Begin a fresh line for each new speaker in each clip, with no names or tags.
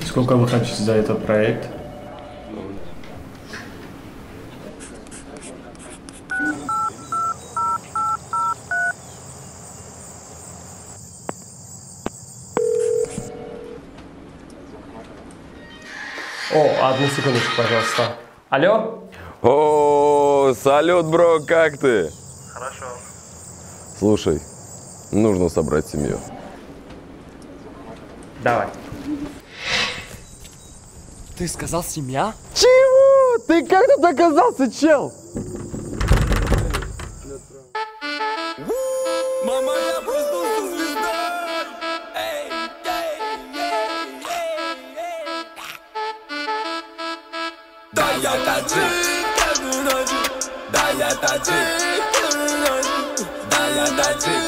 Сколько вы хотите за этот проект?
О, одну секундочку, пожалуйста. Алло?
О, салют, бро, как ты?
Хорошо.
Слушай, нужно собрать семью.
Давай.
Ты сказал семья?
Чего? Ты как тут оказался, чел?
Мама, я проснулся звездой! Да, я таджик! Да, я таджик! Да, я таджик!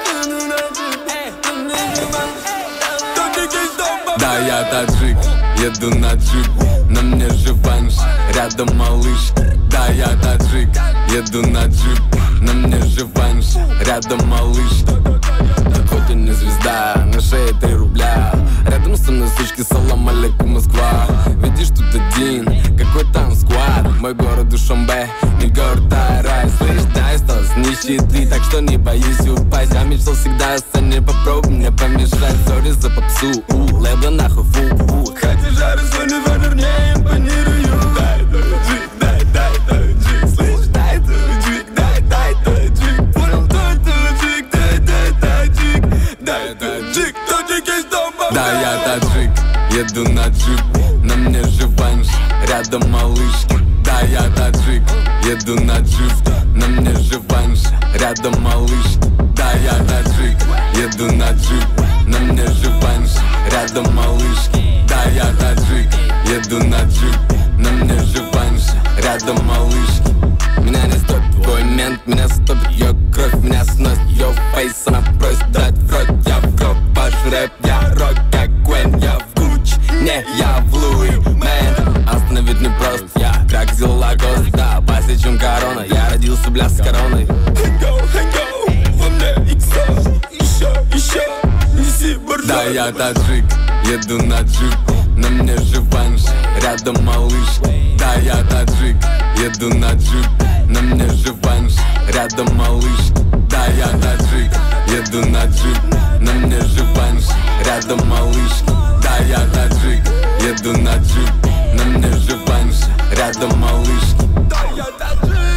Да, я таджик, еду на джип, на мне реванш, рядом малыш. Да, я таджик, еду на джип, на мне реванш, рядом малыш. Так хоть и не звезда, на шее 3 рубля. Рядом со мной сучки, салам алейкум, Москва. Видишь, тут один, какой там сквад. Мой город Душанбе, не город Тарай. Слышь, да, осталось нищеты, так что не боюсь упасть. Я мечтал всегда о сцене, попробуй мне помешать. Сори за попсу, лейбла нахуй, фу. Хотя жары сегодня ветер не импонирую. Дай таджик, дай таджик. Слышь, дай таджик, дай таджик. Понял, дай таджик, дай таджик. Дай таджик, таджик есть дома. Да, я таджик, еду на джип, на мне реванш, рядом малышки. Да, я таджик, еду на джип, на мне реванш, рядом малышки. Да, я таджик, еду на джип, на мне реванш, рядом малышки. Да, я таджик, еду на джип, на мне реванш, рядом малышки. Меня не стопит твой мент, меня стопит ее кровь, меня сносит ее фейс. Она просит дать в рот, я в гроб, ваш рэп, я рок как Гвен, я в Гуччи, не, я в Луи, мэн. Остановить не просто, я как Зелагос, да, пасли, чем корона. Я родился, бля, с короной. Хэнго, во мне иксо, еще, неси боржой. Да, я таджик, еду на джип, на мне реванш, рядом малыш. Да, я таджик, еду на джип, на мне реванш, рядом малыш. Да, я таджик, еду на джип, на мне реванш, рядом малыш. Да, я таджик, еду на джип, на мне реванш, рядом малыш. Да, я таджик.